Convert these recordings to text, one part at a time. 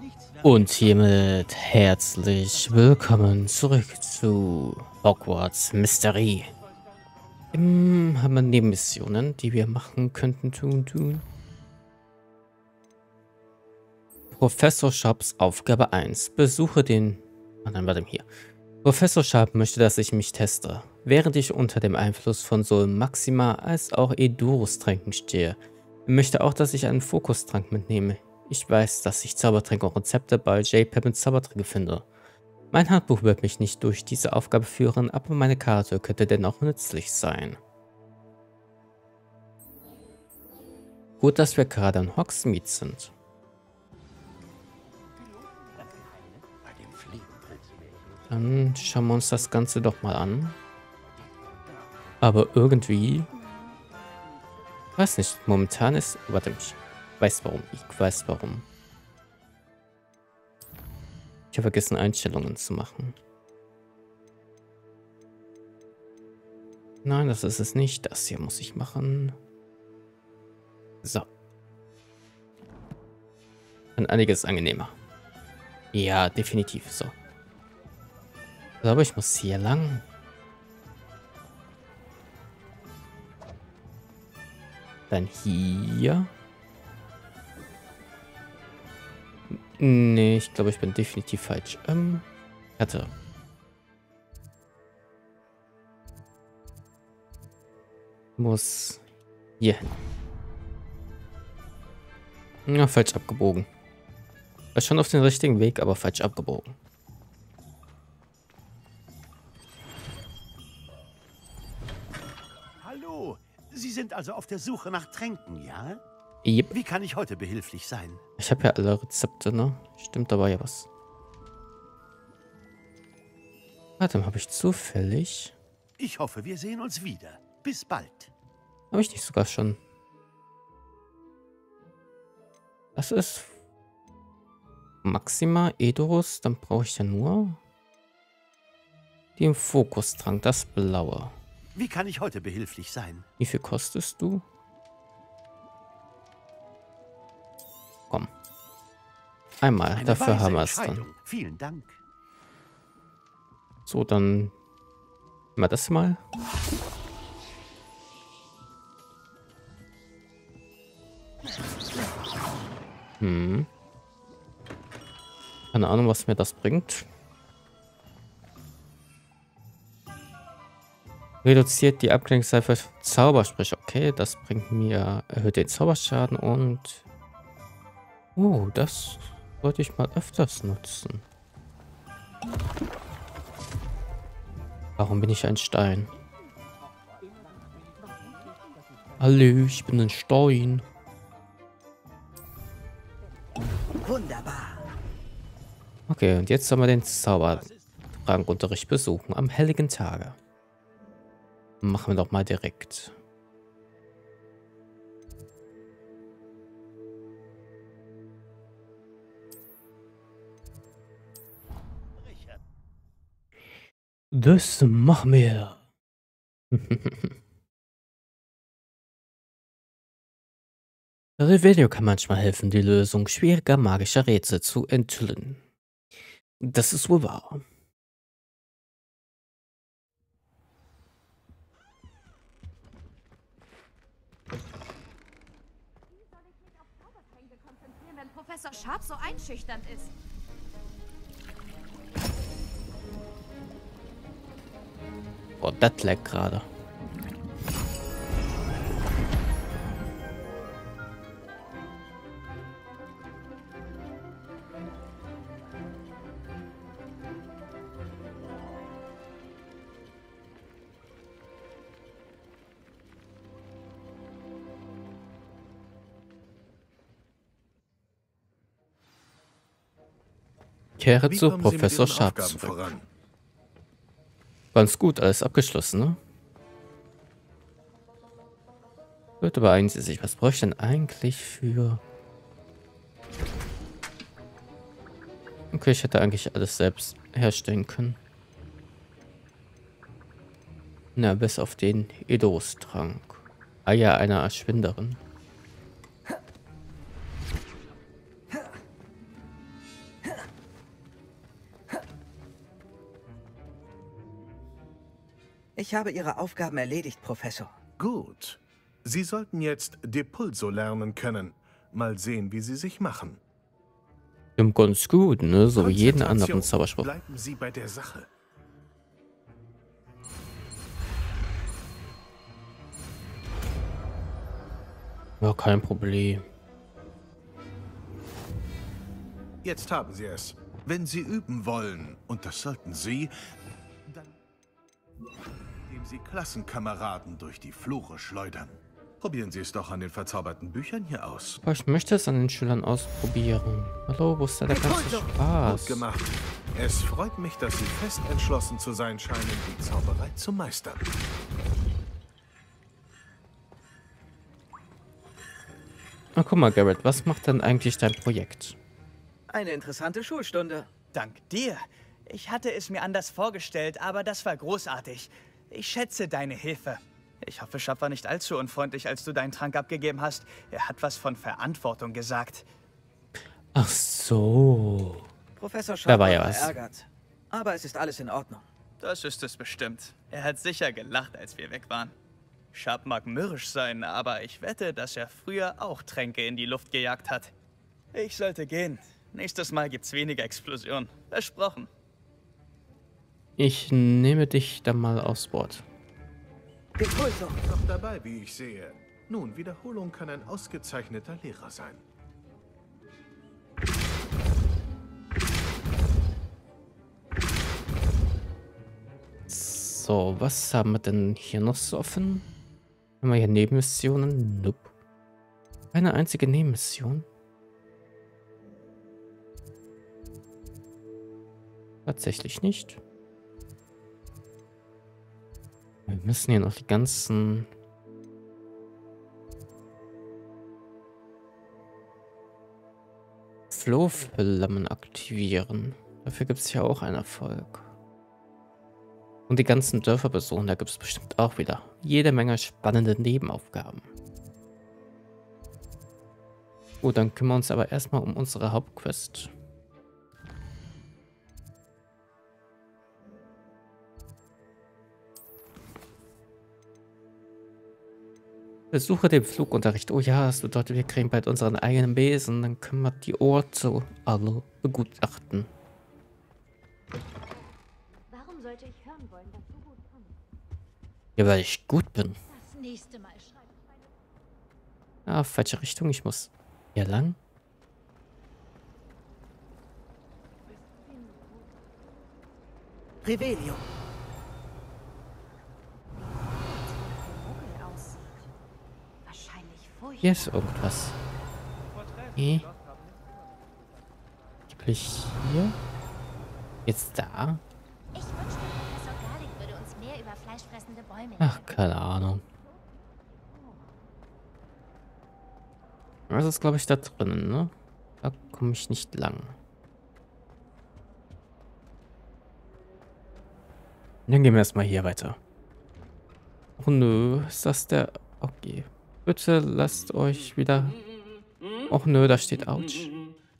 Und hiermit herzlich willkommen zurück zu Hogwarts Mystery. Haben wir Nebenmissionen, die wir machen könnten, tun. Professor Sharps Aufgabe 1. Besuche den... Ah nein, warte hier. Professor Sharp möchte, dass ich mich teste, während ich unter dem Einfluss von sowohl Maxima als auch Edurus-Tränken stehe. Er möchte auch, dass ich einen Fokustrank mitnehme. Ich weiß, dass ich Zaubertränke und Rezepte bei J-Pepins Zaubertränke finde. Mein Handbuch wird mich nicht durch diese Aufgabe führen, aber meine Karte könnte dennoch nützlich sein. Gut, dass wir gerade in Hogsmeade sind. Dann schauen wir uns das Ganze doch mal an. Aber irgendwie... Weiß nicht, momentan ist... Warte, ich weiß warum. Ich habe vergessen, Einstellungen zu machen. Nein, das ist es nicht. Das hier muss ich machen. So. Dann einiges angenehmer. Ja, definitiv so. Ich glaube, ich muss hier lang. Dann hier. Nee, ich glaube, ich bin definitiv falsch. Hatte. Muss hier hin. Ja, falsch abgebogen. War schon auf den richtigen Weg, aber falsch abgebogen. Hallo, Sie sind also auf der Suche nach Tränken, ja? Yep. Wie kann ich heute behilflich sein? Ich habe ja alle Rezepte, ne? Stimmt, da war ja was. Warte, habe ich zufällig... Ich hoffe, wir sehen uns wieder. Bis bald. Habe ich nicht sogar schon... Das ist... Maxima, Edurus, dann brauche ich ja nur... Den Fokustrank, das blaue. Wie kann ich heute behilflich sein? Wie viel kostest du? Komm. Einmal, Eine dafür weise haben wir es dann. Entscheidung. Vielen Dank. So, dann... Mal das mal. Keine Ahnung, was mir das bringt. Reduziert die Abklingzeit für Zaubersprüche. Okay, das bringt mir... Erhöht den Zauberschaden und... Oh, das wollte ich mal öfters nutzen. Warum bin ich ein Stein? Hallo, ich bin ein Stein. Wunderbar. Okay, und jetzt sollen wir den Zaubertrankunterricht besuchen am helligen Tage. Machen wir doch mal direkt. Das machen wir. Revelio kann manchmal helfen, die Lösung schwieriger magischer Rätsel zu enthüllen. Das ist wohl wahr. Wenn Professor Sharp so einschüchternd ist. Oh, das lag gerade. Kehre zu Professor Sharp zurück. Ganz gut, alles abgeschlossen, ne? Leute, beeilen Sie sich. Was brauche ich denn eigentlich für... Okay, ich hätte eigentlich alles selbst herstellen können. Na, bis auf den Edurus-Trank. Ah ja, einer Erschwinderin. Ich habe Ihre Aufgaben erledigt, Professor. Gut. Sie sollten jetzt Depulso lernen können. Mal sehen, wie Sie sich machen. Ganz gut, ne? So wie jeden anderen Konzentration. Zauberspruch. Bleiben Sie bei der Sache. Ja, kein Problem. Jetzt haben Sie es. Wenn Sie üben wollen, und das sollten Sie, dann indem Sie Klassenkameraden durch die Flure schleudern. Probieren Sie es doch an den verzauberten Büchern hier aus. Aber ich möchte es an den Schülern ausprobieren. Hallo, wo ist da der ganze Spaß? Gut gemacht. Es freut mich, dass Sie fest entschlossen zu sein scheinen, die Zauberei zu meistern. Ah, guck mal, Garrett, was macht denn eigentlich dein Projekt? Eine interessante Schulstunde. Dank dir. Ich hatte es mir anders vorgestellt, aber das war großartig. Ich schätze deine Hilfe. Ich hoffe, Sharp war nicht allzu unfreundlich, als du deinen Trank abgegeben hast. Er hat was von Verantwortung gesagt. Ach so. Professor Da Sharp war war ja was. verärgert. Aber es ist alles in Ordnung. Das ist es bestimmt. Er hat sicher gelacht, als wir weg waren. Sharp mag mürrisch sein, aber ich wette, dass er früher auch Tränke in die Luft gejagt hat. Ich sollte gehen. Nächstes Mal gibt's weniger Explosionen. Versprochen. Ich nehme dich dann mal aufs Wort. Depulso. Noch dabei, wie ich sehe. Nun, Wiederholung kann ein ausgezeichneter Lehrer sein. So, was haben wir denn hier noch so offen? Haben wir hier Nebenmissionen? Nope. Keine einzige Nebenmission. Tatsächlich nicht. Wir müssen hier noch die ganzen... Flohflammen aktivieren. Dafür gibt es ja auch einen Erfolg. Und die ganzen Dörfer besuchen, da gibt es bestimmt auch wieder jede Menge spannende Nebenaufgaben. Gut, dann kümmern wir uns aber erstmal um unsere Hauptquest. Besuche den Flugunterricht. Oh ja, das bedeutet, wir kriegen bald unseren eigenen Besen. Dann können wir die Orte alle begutachten. Warum sollte ich hören wollen, dass du gut kannst? Ja, weil ich gut bin. Das nächste Mal schreibe ich meine... Ah, falsche Richtung. Ich muss hier lang. Revelio. Vogel aussieht. Wahrscheinlich furchtbar. Hier ist irgendwas. Okay. Gleich hier. Jetzt da. Ich wünschte, Professor Garlick würde uns mehr über fleischfressende Bäume Ach, lernen. keine Ahnung. Das ist, glaube ich, da drinnen, ne? Da komme ich nicht lang. Dann gehen wir erstmal hier weiter. Oh nö, ist das der... Okay. Bitte lasst euch wieder... Och nö, da steht Autsch.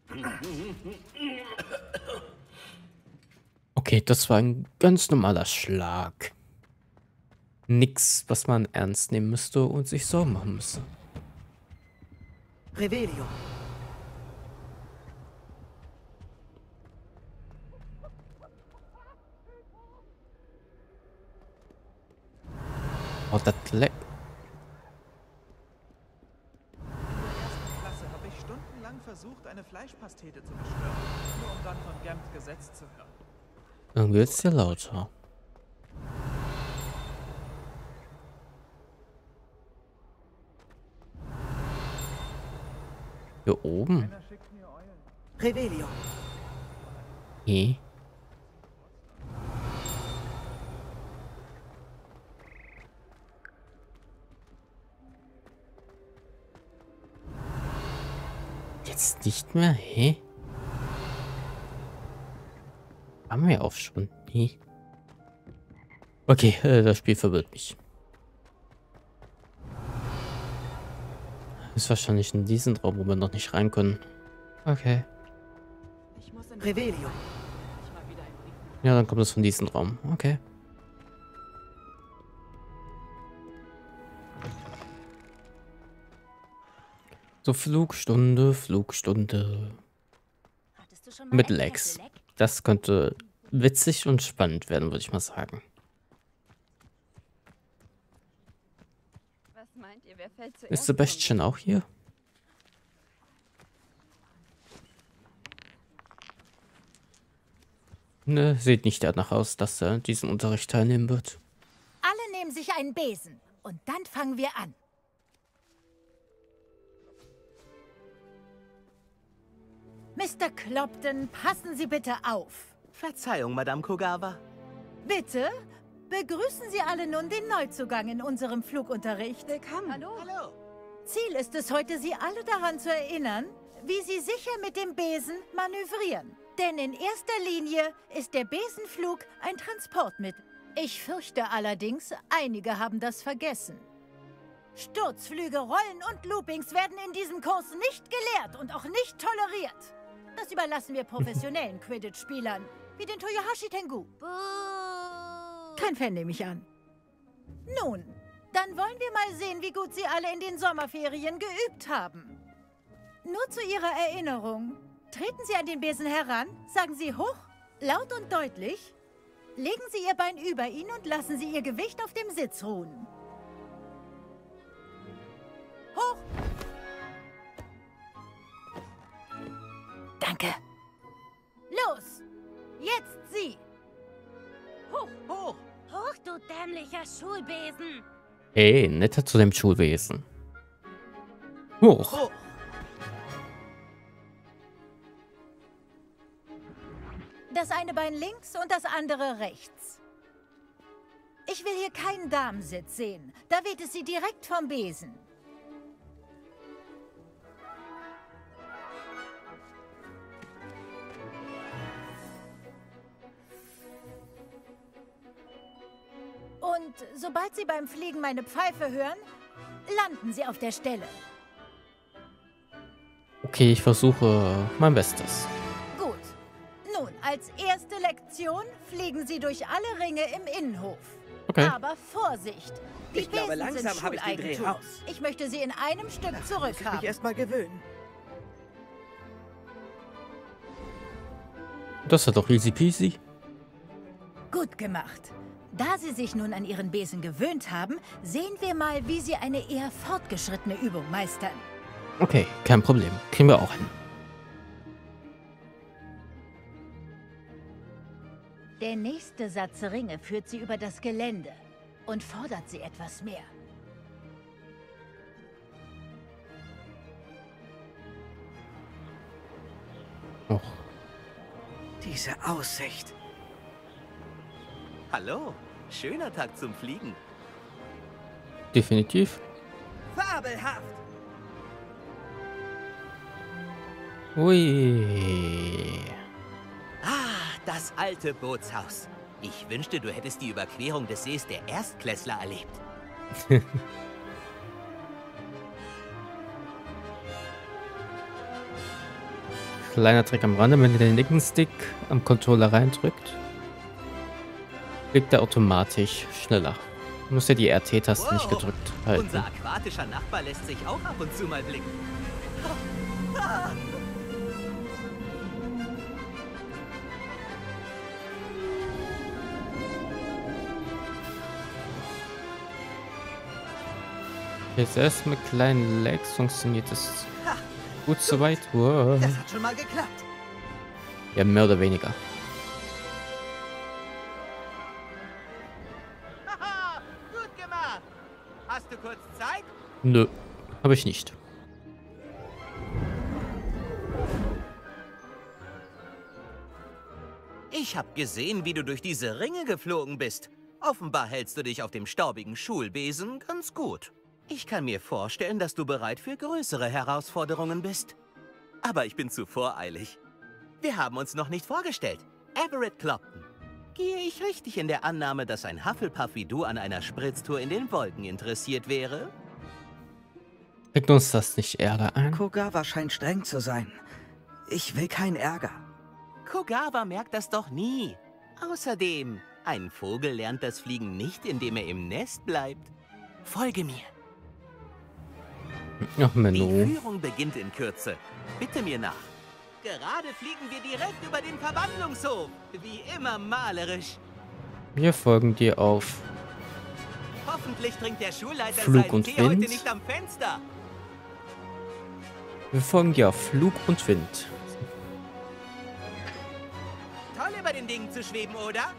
Okay, das war ein ganz normaler Schlag. Nix, was man ernst nehmen müsste und sich Sorgen machen müsste. Revelio. Oh, das leck. In der ersten Klasse habe ich stundenlang versucht, eine Fleischpastete zu beschwören, nur um dann von Gamps Gesetz zu hören. Dann wird's ja lauter. Hier oben? Einer schickt mir Eulen. Revelio. Nee. Jetzt nicht mehr? Hä? Haben wir auch schon? Nee. Okay, das Spiel verwirrt mich. Ist wahrscheinlich in diesen Raum, wo wir noch nicht rein können. Okay. Revelio. Ja, dann kommt es von diesem Raum. Okay. So, Flugstunde, Flugstunde. Hattest du schon mal Mit ein Lex. Leck? Das könnte witzig und spannend werden, würde ich mal sagen. Was meint ihr, wer fällt zuerst Ist Sebastian auch hier? Ne, sieht nicht danach aus, dass er an diesem Unterricht teilnehmen wird. Alle nehmen sich einen Besen und dann fangen wir an. Mr. Clopton, passen Sie bitte auf. Verzeihung, Madame Kogawa. Bitte begrüßen Sie alle nun den Neuzugang in unserem Flugunterricht. Willkommen. Hallo. Ziel ist es heute, Sie alle daran zu erinnern, wie Sie sicher mit dem Besen manövrieren. Denn in erster Linie ist der Besenflug ein Transportmittel. Ich fürchte allerdings, einige haben das vergessen. Sturzflüge, Rollen und Loopings werden in diesem Kurs nicht gelehrt und auch nicht toleriert. Das überlassen wir professionellen Quidditch-Spielern, wie den Toyohashi Tengu. Buh. Kein Fan nehme ich an. Nun, dann wollen wir mal sehen, wie gut Sie alle in den Sommerferien geübt haben. Nur zu Ihrer Erinnerung. Treten Sie an den Besen heran, sagen Sie hoch, laut und deutlich. Legen Sie Ihr Bein über ihn und lassen Sie Ihr Gewicht auf dem Sitz ruhen. Hoch! Danke. Los! Jetzt Sie! Hoch. Hoch, du dämlicher Schulbesen! Hey, netter zu dem Schulwesen. Hoch. Hoch. Das eine Bein links und das andere rechts. Ich will hier keinen Damensitz sehen. Da weht es Sie direkt vom Besen. Und sobald Sie beim Fliegen meine Pfeife hören, landen Sie auf der Stelle. Okay, ich versuche mein Bestes. Gut. Nun, als erste Lektion fliegen Sie durch alle Ringe im Innenhof. Okay. Aber Vorsicht! Die Ich glaube, Besen sind langsam habe ich den Dreh Schuleigentum. raus. Ich möchte Sie in einem Stück Muss ich zurückhaben. mich erst mal gewöhnen. Das ist doch easy peasy. Gut gemacht. Da Sie sich nun an Ihren Besen gewöhnt haben, sehen wir mal, wie Sie eine eher fortgeschrittene Übung meistern. Okay, kein Problem. Kriegen wir auch hin. Der nächste Satz Ringe führt Sie über das Gelände und fordert Sie etwas mehr. Och. Diese Aussicht. Hallo, schöner Tag zum Fliegen. Definitiv. Fabelhaft. Ui. Ah, das alte Bootshaus. Ich wünschte, du hättest die Überquerung des Sees der Erstklässler erlebt. Kleiner Trick am Rande, wenn ihr den linken Stick am Controller reindrückt, fliegt er automatisch schneller. Du musst ja die RT-Taste nicht gedrückt halten. Unser aquatischer Nachbar lässt sich auch ab und zu mal blicken. Jetzt erst mit kleinen Lags funktioniert das gut soweit. Wow. Das hat schon mal geklappt. Ja, mehr oder weniger. Haha, gut gemacht. Hast du kurz Zeit? Nö, habe ich nicht. Ich habe gesehen, wie du durch diese Ringe geflogen bist. Offenbar hältst du dich auf dem staubigen Schulbesen ganz gut. Ich kann mir vorstellen, dass du bereit für größere Herausforderungen bist. Aber ich bin zu voreilig. Wir haben uns noch nicht vorgestellt. Everett Clopton. Gehe ich richtig in der Annahme, dass ein Hufflepuff wie du an einer Spritztour in den Wolken interessiert wäre? Kriegt uns das nicht Ärger ein? Kogawa scheint streng zu sein. Ich will keinen Ärger. Kogawa merkt das doch nie. Außerdem, ein Vogel lernt das Fliegen nicht, indem er im Nest bleibt. Folge mir. Ach, Menno. Die Führung beginnt in Kürze. Bitte mir nach. Gerade fliegen wir direkt über den Verwandlungshof. Wie immer malerisch. Wir folgen dir auf Hoffentlich trinkt der Schulleiter Flug seinen und Tee heute Wind. nicht am Fenster. Wir folgen dir auf Flug und Wind. Toll, über den Dingen zu schweben, oder?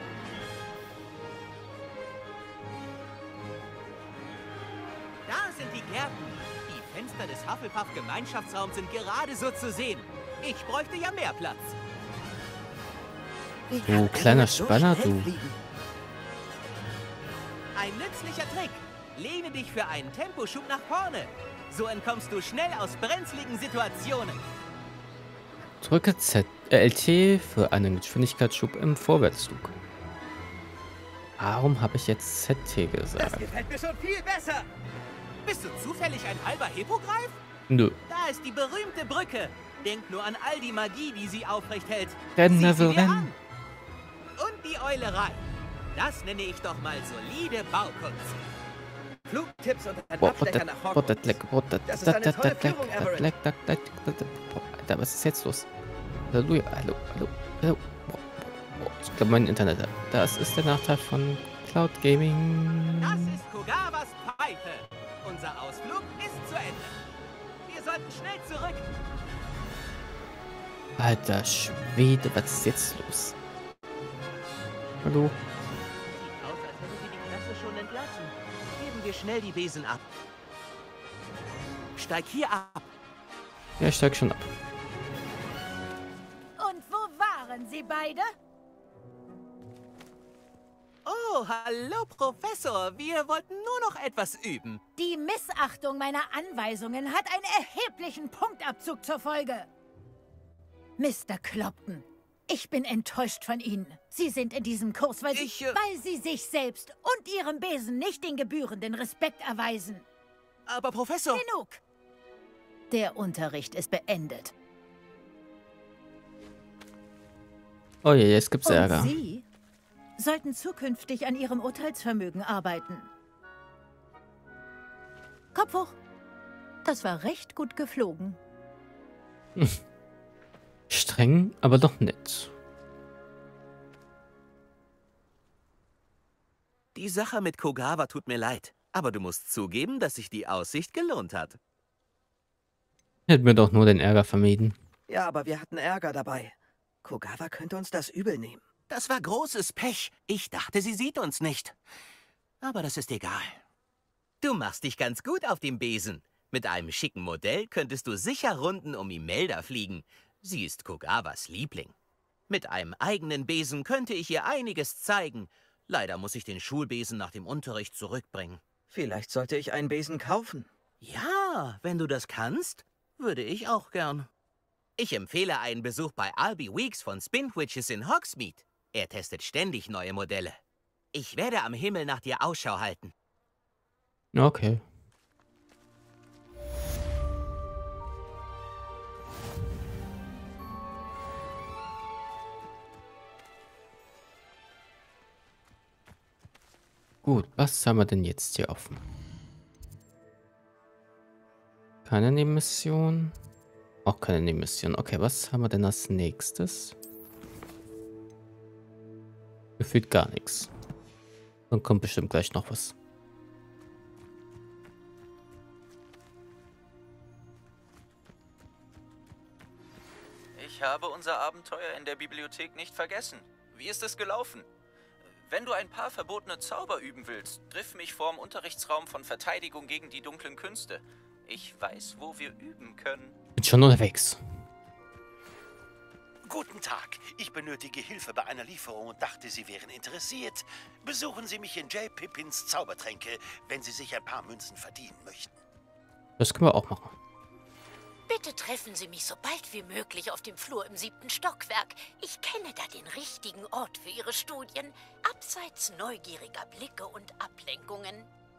Da sind die Gärten. Die Fenster des Hufflepuff-Gemeinschaftsraums sind gerade so zu sehen. Ich bräuchte ja mehr Platz. Du kleiner Spanner, du. Ein nützlicher Trick. Lehne dich für einen Temposchub nach vorne. So entkommst du schnell aus brenzligen Situationen. Drücke LT für einen Geschwindigkeitsschub im Vorwärtsflug. Warum habe ich jetzt ZT Das gesagt? gefällt mir schon viel besser. Bist du zufällig ein halber Hippogreif? Nö. Da ist die berühmte Brücke. Denk nur an all die Magie, die sie aufrecht hält. Renn, Sieh sie Neville, dir renn. an. Und die Eulerei. Das nenne ich doch mal solide Baukunst. Flugtipps und ein Boah, Abstecher nach Hogwarts. Das ist eine tolle Führung, Everett. Alter, was ist jetzt los? Halleluja, hallo. Ich glaube, mein Internet. Das ist der Nachteil von Cloud Gaming. Das ist Kogawas Pfeife. Unser Ausflug ist zu Ende. Wir sollten schnell zurück. Alter Schwede, was ist jetzt los? Hallo? Sieht aus, als hätte sie die Klasse schon entlassen. Geben wir schnell die Besen ab. Steig hier ab. Ja, ich steig schon ab. Und wo waren Sie beide? Oh, hallo Professor. Wir wollten nur noch etwas üben. Die Missachtung meiner Anweisungen hat einen erheblichen Punktabzug zur Folge. Mr. Clopton, ich bin enttäuscht von Ihnen. Sie sind in diesem Kurs, weil Sie sich selbst und Ihrem Besen nicht den gebührenden Respekt erweisen. Aber Professor... Genug! Der Unterricht ist beendet. Oh je, jetzt gibt's Ärger. Und Sie sollten zukünftig an Ihrem Urteilsvermögen arbeiten. Kopf hoch. Das war recht gut geflogen. Streng, aber doch nett. Die Sache mit Kogawa tut mir leid. Aber du musst zugeben, dass sich die Aussicht gelohnt hat. Hätten wir doch nur den Ärger vermieden. Ja, aber wir hatten Ärger dabei. Kogawa könnte uns das übel nehmen. Das war großes Pech. Ich dachte, sie sieht uns nicht. Aber das ist egal. Du machst dich ganz gut auf dem Besen. Mit einem schicken Modell könntest du sicher Runden um Imelda fliegen. Sie ist Kogawas Liebling. Mit einem eigenen Besen könnte ich ihr einiges zeigen. Leider muss ich den Schulbesen nach dem Unterricht zurückbringen. Vielleicht sollte ich einen Besen kaufen. Ja, wenn du das kannst, würde ich auch gern. Ich empfehle einen Besuch bei Albie Weeks von Spintwitches in Hogsmeade. Er testet ständig neue Modelle. Ich werde am Himmel nach dir Ausschau halten. Okay. Gut, was haben wir denn jetzt hier offen? Keine Nebenmission. Auch keine Nebenmission. Okay, was haben wir denn als nächstes? Gefühlt gar nichts. Dann kommt bestimmt gleich noch was. Ich habe unser Abenteuer in der Bibliothek nicht vergessen. Wie ist es gelaufen? Wenn du ein paar verbotene Zauber üben willst, triff mich vorm Unterrichtsraum von Verteidigung gegen die dunklen Künste. Ich weiß, wo wir üben können. Bin schon unterwegs. Guten Tag. Ich benötige Hilfe bei einer Lieferung und dachte, Sie wären interessiert. Besuchen Sie mich in J. Pippins Zaubertränke, wenn Sie sich ein paar Münzen verdienen möchten. Das können wir auch machen. Bitte treffen Sie mich so bald wie möglich auf dem Flur im 7. Stockwerk. Ich kenne da den richtigen Ort für Ihre Studien, abseits neugieriger Blicke und Ablenkungen.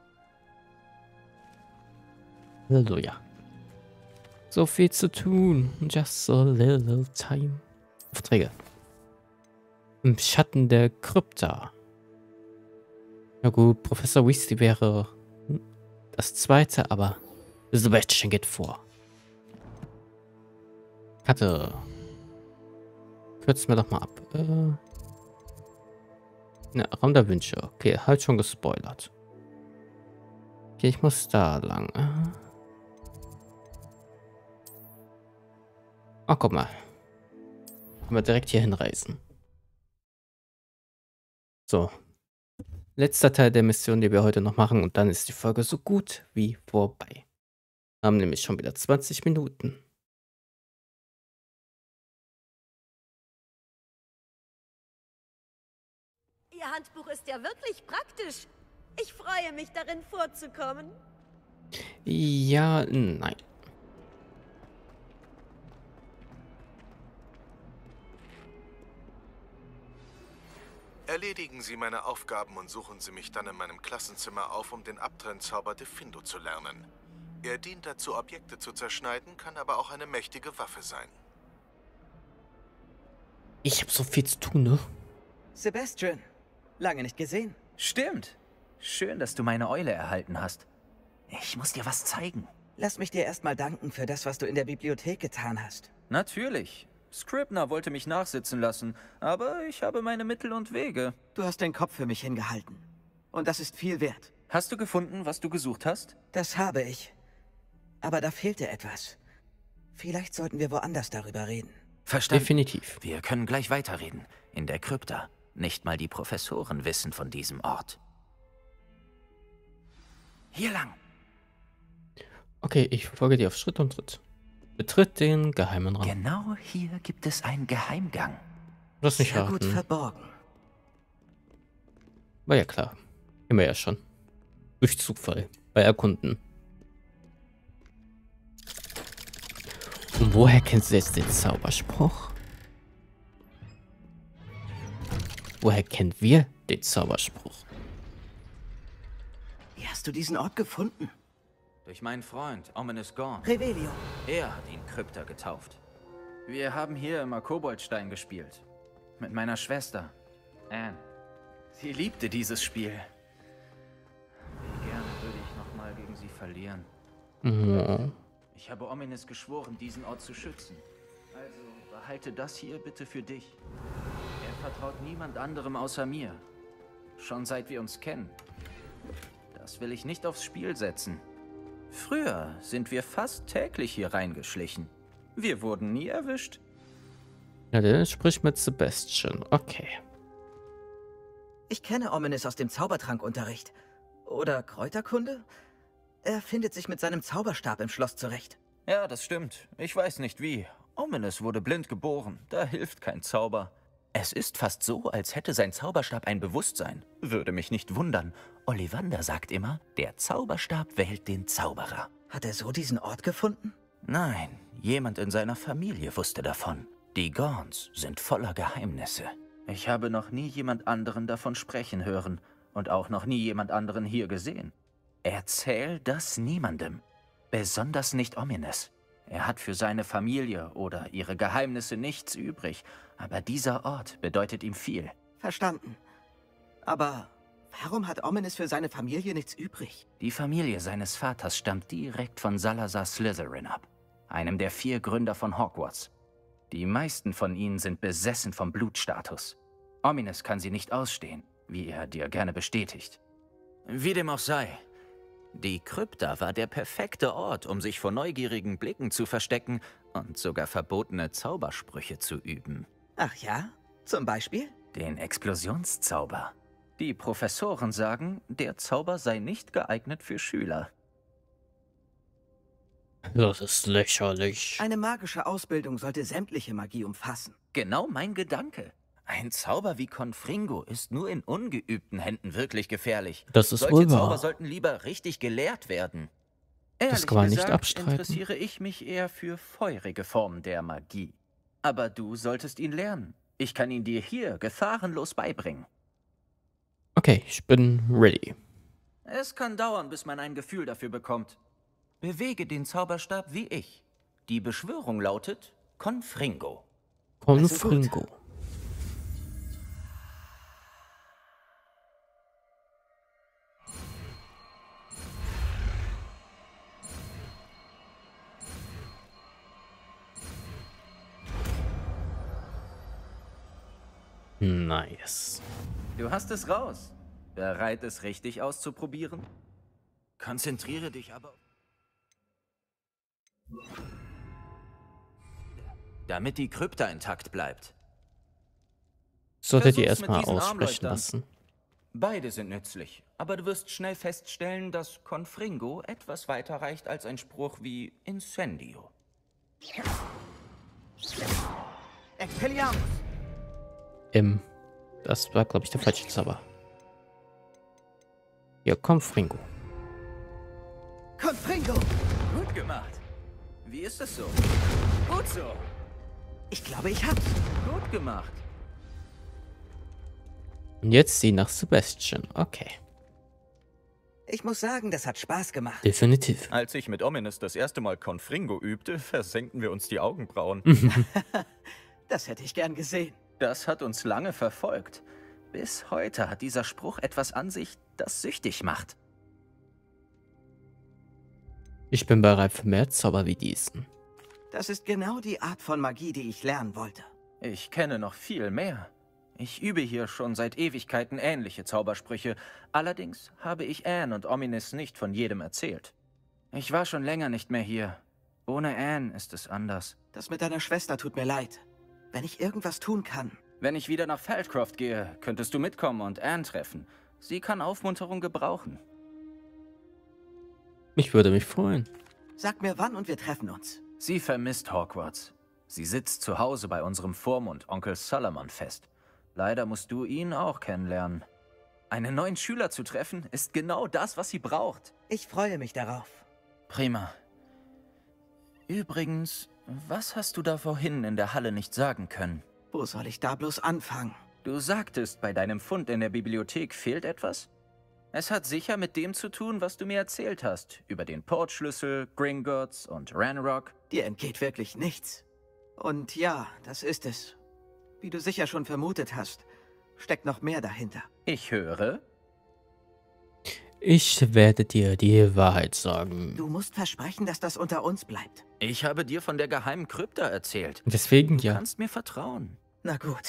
Halleluja. So viel zu tun. Just a little time. Aufträge. Im Schatten der Krypta. Na gut, Professor Weasley wäre das zweite, aber Sebastian geht vor. Karte. Kürzen wir doch mal ab. Ne, Raum der Wünsche. Okay, halt schon gespoilert. Okay, ich muss da lang. Ah, guck mal. Können wir direkt hier hinreisen. So. Letzter Teil der Mission, die wir heute noch machen. Und dann ist die Folge so gut wie vorbei. Wir haben nämlich schon wieder 20 Minuten. Ihr Handbuch ist ja wirklich praktisch. Ich freue mich, darin vorzukommen. Ja, nein. Erledigen Sie meine Aufgaben und suchen Sie mich dann in meinem Klassenzimmer auf, um den Abtrennzauber Diffindo zu lernen. Er dient dazu, Objekte zu zerschneiden, kann aber auch eine mächtige Waffe sein. Ich habe so viel zu tun, ne? Sebastian, lange nicht gesehen. Stimmt. Schön, dass du meine Eule erhalten hast. Ich muss dir was zeigen. Lass mich dir erstmal danken für das, was du in der Bibliothek getan hast. Natürlich. Scribner wollte mich nachsitzen lassen, aber ich habe meine Mittel und Wege. Du hast den Kopf für mich hingehalten. Und das ist viel wert. Hast du gefunden, was du gesucht hast? Das habe ich. Aber da fehlte etwas. Vielleicht sollten wir woanders darüber reden. Verstanden. Definitiv. Wir können gleich weiterreden. In der Krypta. Nicht mal die Professoren wissen von diesem Ort. Hier lang. Okay, ich folge dir auf Schritt und Tritt. Betritt den geheimen Raum. Genau hier gibt es einen Geheimgang. Das nicht Sehr gut raten. verborgen. War ja klar. Immer ja schon. Durch Zufall. Bei Erkunden. Und woher kennst du jetzt den Zauberspruch? Woher kennen wir den Zauberspruch? Wie hast du diesen Ort gefunden? Durch meinen Freund, Ominous Gaunt. Revelio. Er hat ihn Krypta getauft. Wir haben hier immer Koboldstein gespielt. Mit meiner Schwester, Anne. Sie liebte dieses Spiel. Wie gerne würde ich nochmal gegen sie verlieren. Mhm. Ich habe Ominous geschworen, diesen Ort zu schützen. Also behalte das hier bitte für dich. Er vertraut niemand anderem außer mir. Schon seit wir uns kennen. Das will ich nicht aufs Spiel setzen. Früher sind wir fast täglich hier reingeschlichen. Wir wurden nie erwischt. Ja, dann sprich mit Sebastian. Okay. Ich kenne Ominous aus dem Zaubertrankunterricht. Oder Kräuterkunde? Er findet sich mit seinem Zauberstab im Schloss zurecht. Ja, das stimmt. Ich weiß nicht wie. Ominous wurde blind geboren. Da hilft kein Zauber. Es ist fast so, als hätte sein Zauberstab ein Bewusstsein. Würde mich nicht wundern. Ollivander sagt immer, der Zauberstab wählt den Zauberer. Hat er so diesen Ort gefunden? Nein, jemand in seiner Familie wusste davon. Die Gaunts sind voller Geheimnisse. Ich habe noch nie jemand anderen davon sprechen hören und auch noch nie jemand anderen hier gesehen. Erzähl das niemandem, besonders nicht Ominous. Er hat für seine Familie oder ihre Geheimnisse nichts übrig, aber dieser Ort bedeutet ihm viel. Verstanden. Aber warum hat Ominous für seine Familie nichts übrig? Die Familie seines Vaters stammt direkt von Salazar Slytherin ab, einem der 4 Gründer von Hogwarts. Die meisten von ihnen sind besessen vom Blutstatus. Ominous kann sie nicht ausstehen, wie er dir gerne bestätigt. Wie dem auch sei. Die Krypta war der perfekte Ort, um sich vor neugierigen Blicken zu verstecken und sogar verbotene Zaubersprüche zu üben. Ach ja? Zum Beispiel? Den Explosionszauber. Die Professoren sagen, der Zauber sei nicht geeignet für Schüler. Das ist lächerlich. Eine magische Ausbildung sollte sämtliche Magie umfassen. Genau mein Gedanke. Ein Zauber wie Confringo ist nur in ungeübten Händen wirklich gefährlich. Das ist Solche wohl wahr. Zauber sollten lieber richtig gelehrt werden. Das kann man nicht gesagt, abstreiten. Interessiere ich mich eher für feurige Formen der Magie. Aber du solltest ihn lernen. Ich kann ihn dir hier gefahrenlos beibringen. Okay, ich bin ready. Es kann dauern, bis man ein Gefühl dafür bekommt. Bewege den Zauberstab wie ich. Die Beschwörung lautet Confringo. Confringo. Nice. Du hast es raus. Bereit, es richtig auszuprobieren? Konzentriere dich aber... damit die Krypta intakt bleibt. Solltet ihr Versuch's mit erstmal diesen aussprechen Armleuchtern. lassen. Beide sind nützlich, aber du wirst schnell feststellen, dass Confringo etwas weiter reicht als ein Spruch wie Incendio. Expelliarmus! Das war, glaube ich, der falsche Zauber. Ja, komm, Fringo. Confringo! Gut gemacht. Wie ist es so? Gut so. Ich glaube, ich hab's. Gut gemacht. Und jetzt sie nach Sebastian. Okay. Ich muss sagen, das hat Spaß gemacht. Definitiv. Als ich mit Ominous das erste Mal Confringo übte, versenkten wir uns die Augenbrauen. Das hätte ich gern gesehen. Das hat uns lange verfolgt. Bis heute hat dieser Spruch etwas an sich, das süchtig macht. Ich bin bereit für mehr Zauber wie diesen. Das ist genau die Art von Magie, die ich lernen wollte. Ich kenne noch viel mehr. Ich übe hier schon seit Ewigkeiten ähnliche Zaubersprüche. Allerdings habe ich Anne und Ominous nicht von jedem erzählt. Ich war schon länger nicht mehr hier. Ohne Anne ist es anders. Das mit deiner Schwester tut mir leid. Wenn ich irgendwas tun kann. Wenn ich wieder nach Feldcroft gehe, könntest du mitkommen und Anne treffen. Sie kann Aufmunterung gebrauchen. Ich würde mich freuen. Sag mir wann und wir treffen uns. Sie vermisst Hogwarts. Sie sitzt zu Hause bei unserem Vormund Onkel Solomon fest. Leider musst du ihn auch kennenlernen. Einen neuen Schüler zu treffen, ist genau das, was sie braucht. Ich freue mich darauf. Prima. Übrigens, was hast du da vorhin in der Halle nicht sagen können? Wo soll ich da bloß anfangen? Du sagtest, bei deinem Fund in der Bibliothek fehlt etwas? Es hat sicher mit dem zu tun, was du mir erzählt hast. Über den Portschlüssel, Gringotts und Ranrock. Dir entgeht wirklich nichts. Und ja, das ist es. Wie du sicher schon vermutet hast, steckt noch mehr dahinter. Ich höre. Ich werde dir die Wahrheit sagen. Du musst versprechen, dass das unter uns bleibt. Ich habe dir von der geheimen Krypta erzählt. Deswegen ja. Du kannst mir vertrauen. Na gut.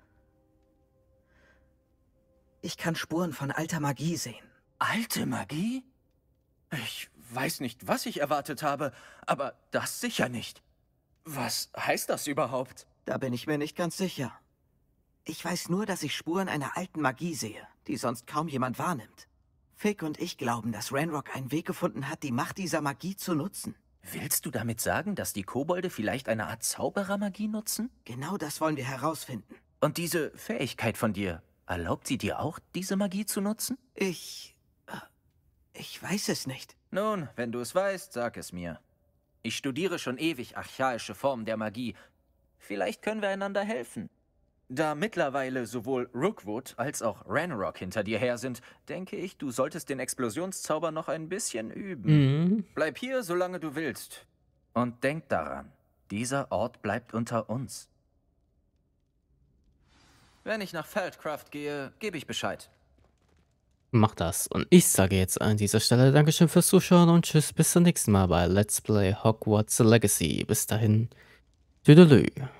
Ich kann Spuren von alter Magie sehen. Alte Magie? Ich weiß nicht, was ich erwartet habe, aber das sicher nicht. Was heißt das überhaupt? Da bin ich mir nicht ganz sicher. Ich weiß nur, dass ich Spuren einer alten Magie sehe, die sonst kaum jemand wahrnimmt. Fig und ich glauben, dass Ranrock einen Weg gefunden hat, die Macht dieser Magie zu nutzen. Willst du damit sagen, dass die Kobolde vielleicht eine Art Zauberermagie nutzen? Genau das wollen wir herausfinden. Und diese Fähigkeit von dir, erlaubt sie dir auch, diese Magie zu nutzen? Ich weiß es nicht. Nun, wenn du es weißt, sag es mir. Ich studiere schon ewig archaische Formen der Magie. Vielleicht können wir einander helfen. Da mittlerweile sowohl Rookwood als auch Ranrock hinter dir her sind, denke ich, du solltest den Explosionszauber noch ein bisschen üben. Bleib hier, solange du willst. Und denk daran, dieser Ort bleibt unter uns. Wenn ich nach Feldcroft gehe, gebe ich Bescheid. Mach das. Und ich sage jetzt an dieser Stelle Dankeschön fürs Zuschauen und tschüss, bis zum nächsten Mal bei Let's Play Hogwarts Legacy. Bis dahin, tüdelü.